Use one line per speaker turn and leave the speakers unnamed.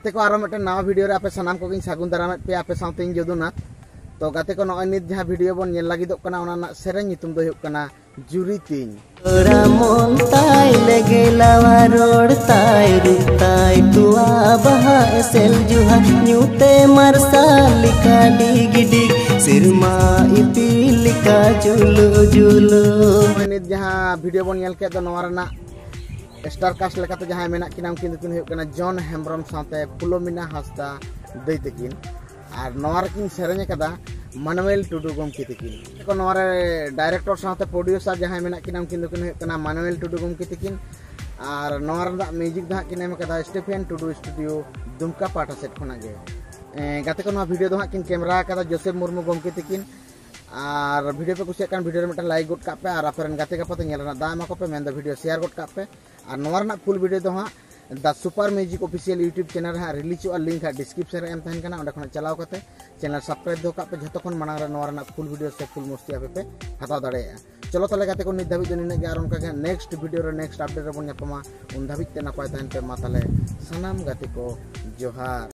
गाते को आरो मिट्टे नवा वीडियो रे आपे सानाम को सागुन दाराम पे आपे साउते जदुना तो गाते को नय नित जहां वीडियो बन नेल लागिदोग कना ओना ना सेरेन नितुम दो हुयुग कना जुरी तीन
तोरा मन ताई लगे लावा रोड ताई रुताई तुआ बहा एसेल जुहा न्यूते मारसालिका डिग डिग सिरमा इपिलिका जुलु जुलु
नित जहां वीडियो बन नेल के दो नवा रना स्टार कास्ट लेकाते जहां मेना किना उनकिन दुकिन हुयुग कना जॉन हेम्ब्रम साथे फुलोमिना हासदा दै तकिन और नवा रकिन सेरेन कदा मानुएल टुडू गमके तकिन को नवा रे डायरेक्टर साथे प्रोड्यूसर जहां मेना किना उनकिन दुकिन हुयुग कना मानुएल टुडू गमके तकिन और नवा रे म्यूजिक दा किन एम कदा स्टीफेन टुडू स्टूडियो दुमका पाटा सेट खना गे गाते को नवा वीडियो दो किन कैमरा कदा जोसेफ मुर्मू गमके तकिन और वीडियो पे कुछ वीडियो रे मिटा लाइक गोट का पे और आपन गाते का पते नेलना दामा को पे मेन वीडियो शेयर गोट का पे और नवा रे फुल वीडियो दो the super music official YouTube channel है रिलीज लिंक है डिस्क्रिप्शन रे एम तहन कना ओंडे खन चलाव करते चैनल सब्सक्राइब दो का पे जतो खन मांग रे नवा फुल वीडियो से फुल मस्ती आपे पे हता दाड़े चलो तले गाते को नित धाबी जो निने और उनका नेक्स्ट वीडियो रे नेक्स्ट अपडेट रे बन न्यापमा उन धाबी ते नपाय तहन पे मा तले सनाम गाते को जोहार।